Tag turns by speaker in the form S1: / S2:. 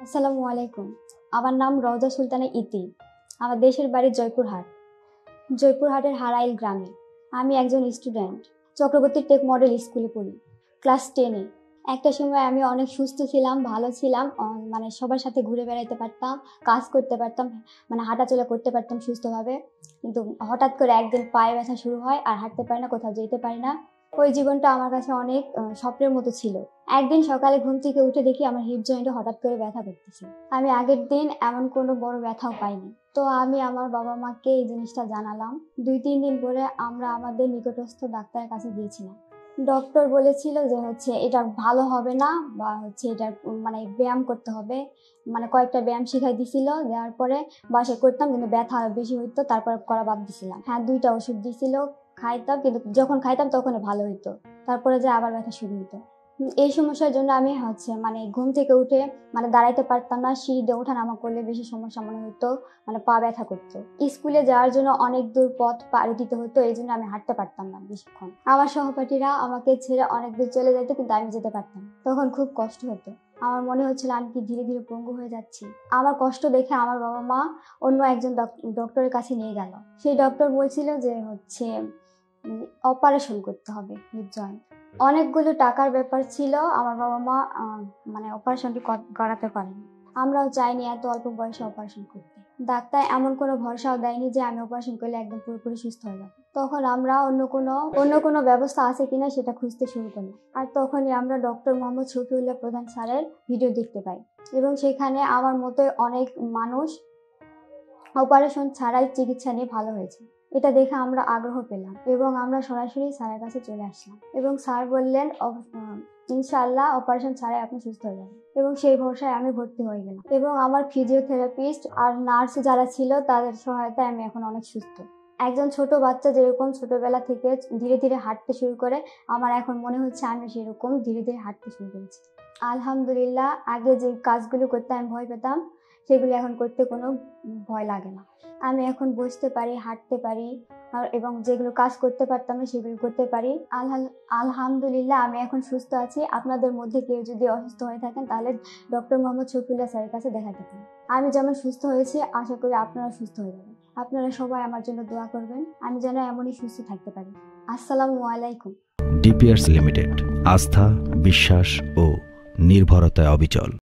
S1: আসসালামু আলাইকুম। আমার নাম রওজা সুলতানা ইতি। আমার দেশের বাড়ি জয়পুরহাটের হারাইল গ্রামে। আমি একজন স্টুডেন্ট, চক্রবর্তী টেক মডেল স্কুলে পড়ি, ক্লাস 10-এ। একটা সময় আমি অনেক সুস্থ ছিলাম, ভালো ছিলাম, মানে সবার সাথে ঘুরে বেড়াইতে পারতাম, কাজ করতে পারতাম, মানে হাঁটাচলা করতে পারতাম সুস্থভাবে। কিন্তু হঠাৎ করে একদিন পায়ে ব্যথা শুরু হয়, আর হাঁটতে পারি না, কোথাও যেতে পারি না। ওই জীবনটা আমার কাছে অনেক স্বপ্নের মতো ছিল। একদিন সকালে ঘুম থেকে উঠে দেখি আমার হিপ জয়েন্টে হঠাৎ করে ব্যথা করতেছে। আমি আগের দিন এমন কোনো বড় ব্যথাও পাইনি। তো আমি আমার বাবা মাকে এই জিনিসটা জানালাম। 2-3 দিন পরে আমরা আমাদের নিকটস্থ ডাক্তারের কাছে গিয়েছিলাম। ডক্টর বলেছিল যে এটা ভালো হবে না, বা এটা মানে ব্যায়াম করতে হবে। মানে কয়েকটা ব্যায়াম শিখাই দিছিল, দেওয়ার পরে বাসায় করতাম, কিন্তু ব্যথা আরো বেশি হইতো, তারপর করা বাদ দিছিলাম। হ্যাঁ, 2টা ওষুধ দিছিল, খাইতাম, কিন্তু যখন খাইতাম তখনই ভালো হইতো, তারপরে যে আবার ব্যথা শুরু হইতো। এই সমস্যার জন্য আমি মানে ঘুম থেকে উঠে মানে দাঁড়াইতে পারতাম না, সিঁড়িতে ওঠা নামা করলে বেশি সমস্যা মনে হতো, মানে পা ব্যথা করতো। স্কুলে যাওয়ার জন্য অনেক দূর পথ পাড়ি দিতে হতো, এই জন্য আমি হাঁটতে পারতাম না বেশিক্ষণ। আমার সহপাঠীরা আমাকে ছেড়ে অনেক দূর চলে যেত, কিন্তু আমি যেতে পারতাম। তখন খুব কষ্ট হতো, আমার মনে হচ্ছিল আমি কি ধীরে ধীরে পঙ্গু হয়ে যাচ্ছি। আমার কষ্ট দেখে আমার বাবা মা অন্য একজন ডক্টরের কাছে নিয়ে গেল। সেই ডক্টর বলছিল যে অপারেশন করতে হবে হিপ জয়েন্ট। অনেকগুলো টাকার ব্যাপার ছিল, আমার বাবা মা মানে অপারেশনটি করাতে পারেনি। আমরাও চাইনি এত অল্প বয়সে অপারেশন করতে। ডাক্তার এমন কোনো ভরসাও দেয়নি যে আমি অপারেশন করলে একদম পুরোপুরি সুস্থ হয়ে যাবো। তখন আমরা অন্য কোনো ব্যবস্থা আছে কিনা সেটা খুঁজতে শুরু করলাম। আর তখনই আমরা ডক্টর মোহাম্মদ শফিউল্লাহ প্রধান স্যারের ভিডিও দেখতে পাই, এবং সেখানে আমার মতো অনেক মানুষ অপারেশন ছাড়াই চিকিৎসা নিয়ে ভালো হয়েছে। এটা দেখে আমরা আগ্রহ পেলাম, এবং আমরা সরাসরি স্যারের কাছে চলে আসলাম, এবং স্যার বললেন ইনশাআল্লাহ অপারেশন ছাড়াই আপনি সুস্থ হয়ে যাবেন। এবং সেই ভরসায় আমি ভর্তি হয়ে গেলাম, এবং আমার ফিজিওথেরাপিস্ট আর নার্স যারা ছিল তাদের সহায়তায় আমি এখন অনেক সুস্থ। একজন ছোট বাচ্চা যেরকম ছোটবেলা থেকে ধীরে ধীরে হাঁটতে শুরু করে, আমার এখন মনে হচ্ছে আমি সেরকম ধীরে ধীরে হাঁটতে শুরু করেছি। আলহামদুলিল্লাহ, আগে যে কাজগুলো করতে আমি ভয় পেতাম, সেগুলো এখন করতে কোনো ভয় লাগে না। আমি এখন বসতে পারি, হাঁটতে পারি, এবং যেগুলো কাজ করতে পারতাম না সেগুলো করতে পারি। আলহামদুলিল্লাহ, আমি এখন সুস্থ আছি। আপনাদের মধ্যে কেউ যদি অসুস্থ হয়ে থাকেন, তাহলে ডক্টর মোহাম্মদ শফিউল্লাহ স্যারের কাছে দেখাতে পারেন। আমি যেমন সুস্থ হয়েছি, আশা করি আপনারা সুস্থ হয়ে যাবেন। আপনারা সবাই আমার জন্য দোয়া করবেন, আমি যেন এমনই সুস্থ থাকতে পারি। আসসালামু আলাইকুম।
S2: ডিপিআরস লিমিটেড, আস্থা, বিশ্বাস ও নির্ভরতায় অবিচল।